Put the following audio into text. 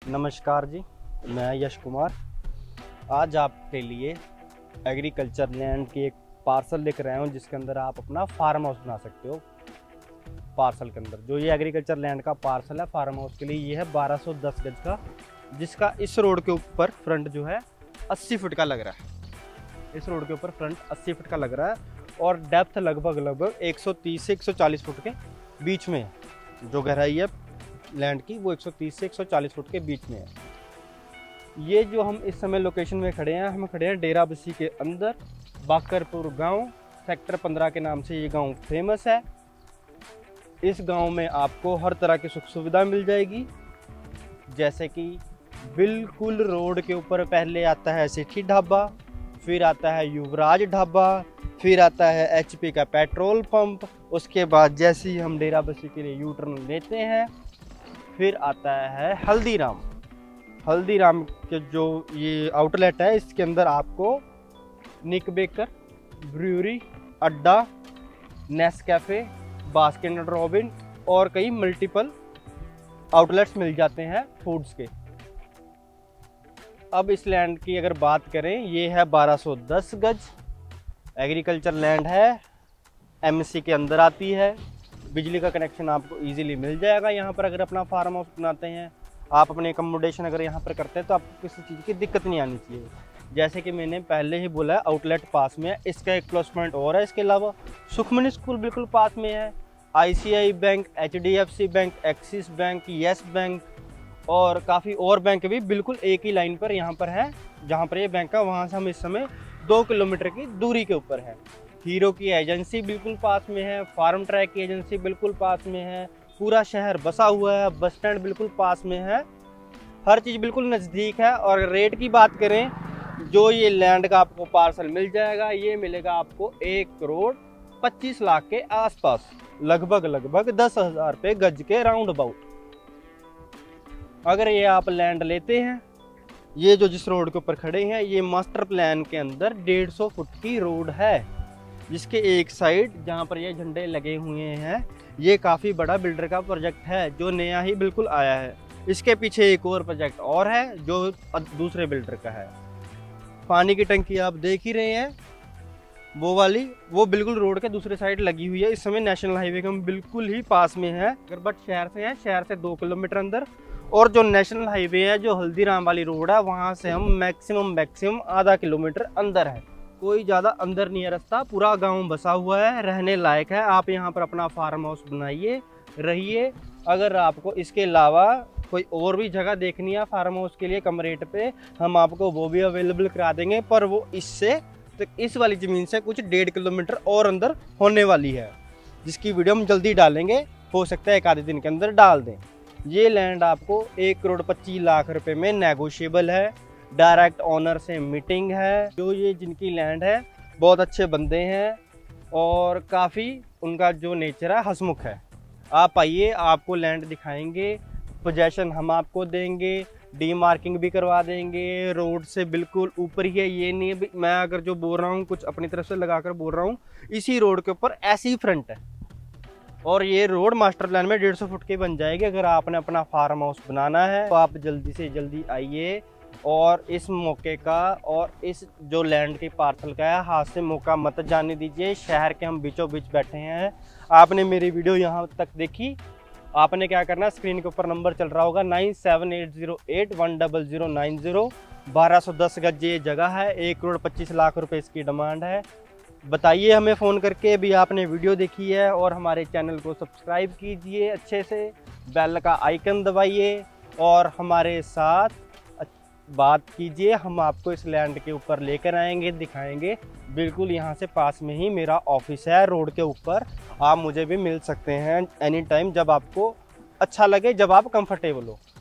नमस्कार जी, मैं यश कुमार। आज आपके लिए एग्रीकल्चर लैंड की एक पार्सल लेकर आया हूँ जिसके अंदर आप अपना फार्म हाउस बना सकते हो। पार्सल के अंदर जो ये एग्रीकल्चर लैंड का पार्सल है फार्म हाउस के लिए, ये है 1210 गज का, जिसका इस रोड के ऊपर फ्रंट जो है 80 फुट का लग रहा है। इस रोड के ऊपर फ्रंट 80 फुट का लग रहा है और डेप्थ लगभग 130 से 140 फुट के बीच में है। जो गहराई है लैंड की वो 130 से 140 फुट के बीच में है। ये जो हम इस समय लोकेशन में खड़े हैं, हम खड़े हैं डेरा बस्सी के अंदर, बाकरपुर गांव, सेक्टर 15 के नाम से ये गांव फेमस है। इस गांव में आपको हर तरह की सुख सुविधा मिल जाएगी, जैसे कि बिल्कुल रोड के ऊपर पहले आता है सिटी ढाबा, फिर आता है युवराज ढाबा, फिर आता है HP का पेट्रोल पंप। उसके बाद जैसे ही हम डेरा बस्सी के लिए यू टर्न लेते हैं, फिर आता है हल्दीराम। हल्दीराम के जो ये आउटलेट है, इसके अंदर आपको निक बेकर, ब्रूअरी, अड्डा, नेस्कैफे, बास्किन एंड रॉबिन और कई मल्टीपल आउटलेट्स मिल जाते हैं फूड्स के। अब इस लैंड की अगर बात करें, ये है 1210 गज एग्रीकल्चर लैंड है, MSC के अंदर आती है। बिजली का कनेक्शन आपको इजीली मिल जाएगा यहाँ पर। अगर अपना फार्म हाउस बनाते हैं, आप अपने अकोमोडेशन अगर यहाँ पर करते हैं, तो आपको किसी चीज़ की दिक्कत नहीं आनी चाहिए। जैसे कि मैंने पहले ही बोला, आउटलेट पास में है। इसका एक प्लस पॉइंट और है, इसके अलावा सुखमनी स्कूल बिल्कुल पास में है, ICI bank, HDFC bank, Axis bank, Yes bank और काफ़ी और बैंक भी बिल्कुल एक ही लाइन पर यहाँ पर है। जहाँ पर ये बैंक है वहाँ से हम इस समय 2 किलोमीटर की दूरी के ऊपर है। हीरो की एजेंसी बिल्कुल पास में है, फार्म ट्रैक की एजेंसी बिल्कुल पास में है, पूरा शहर बसा हुआ है, बस स्टैंड बिल्कुल पास में है, हर चीज़ बिल्कुल नज़दीक है। और रेट की बात करें, जो ये लैंड का आपको पार्सल मिल जाएगा, ये मिलेगा आपको 1,25 लाख के आसपास, लगभग 10,000 रुपये गज के राउंड अबाउट। अगर ये आप लैंड लेते हैं, ये जो जिस रोड के ऊपर खड़े हैं, ये मास्टर प्लान के अंदर 150 फुट की रोड है, जिसके एक साइड जहाँ पर ये झंडे लगे हुए हैं, ये काफ़ी बड़ा बिल्डर का प्रोजेक्ट है जो नया ही बिल्कुल आया है। इसके पीछे एक और प्रोजेक्ट और है जो दूसरे बिल्डर का है। पानी की टंकी आप देख ही रहे हैं, वो वाली, वो बिल्कुल रोड के दूसरे साइड लगी हुई है। इस समय नेशनल हाईवे के हम बिल्कुल ही पास में है। अगर बट शहर से है, शहर से 2 किलोमीटर अंदर। और जो नेशनल हाईवे है, जो हल्दीराम वाली रोड है, वहाँ से हम मैक्सिमम आधा किलोमीटर अंदर है। कोई ज़्यादा अंदर नहीं है रास्ता, पूरा गांव बसा हुआ है, रहने लायक है। आप यहाँ पर अपना फार्म हाउस बनाइए, रहिए। अगर आपको इसके अलावा कोई और भी जगह देखनी है फार्म हाउस के लिए कम रेट पे, हम आपको वो भी अवेलेबल करा देंगे, पर वो इससे तो इस वाली ज़मीन से कुछ 1.5 किलोमीटर और अंदर होने वाली है, जिसकी वीडियो हम जल्दी डालेंगे। हो सकता है एक आधे दिन के अंदर डाल दें। ये लैंड आपको 1,25 रुपए में नेगोशिएबल है, डायरेक्ट ऑनर से मीटिंग है। जो ये जिनकी लैंड है, बहुत अच्छे बंदे हैं और काफ़ी उनका जो नेचर है हंसमुख है। आप आइए, आपको लैंड दिखाएंगे, पोजेशन हम आपको देंगे, डीमार्किंग भी करवा देंगे। रोड से बिल्कुल ऊपर ही है, ये नहीं है मैं अगर जो बोल रहा हूँ कुछ अपनी तरफ से लगाकर बोल रहा हूँ, इसी रोड के ऊपर ऐसी फ्रंट है। और ये रोड मास्टर प्लान में 150 फुट की बन जाएगी। अगर आपने अपना फार्म हाउस बनाना है तो आप जल्दी से जल्दी आइए और इस मौके का और इस जो लैंड के पार्सल का है, हाथ से मौका मत जाने दीजिए। शहर के हम बीचों बीच बैठे हैं। आपने मेरी वीडियो यहाँ तक देखी, आपने क्या करना, स्क्रीन के ऊपर नंबर चल रहा होगा 9780810090। 1210 गज ये जगह है, 1,25 रुपए इसकी डिमांड है। बताइए हमें फ़ोन करके भी आपने वीडियो देखी है, और हमारे चैनल को सब्सक्राइब कीजिए अच्छे से, बेल का आइकन दबाइए और हमारे साथ बात कीजिए। हम आपको इस लैंड के ऊपर लेकर आएंगे, दिखाएंगे। बिल्कुल यहाँ से पास में ही मेरा ऑफिस है, रोड के ऊपर। आप मुझे भी मिल सकते हैं एनी टाइम, जब आपको अच्छा लगे, जब आप कंफर्टेबल हो।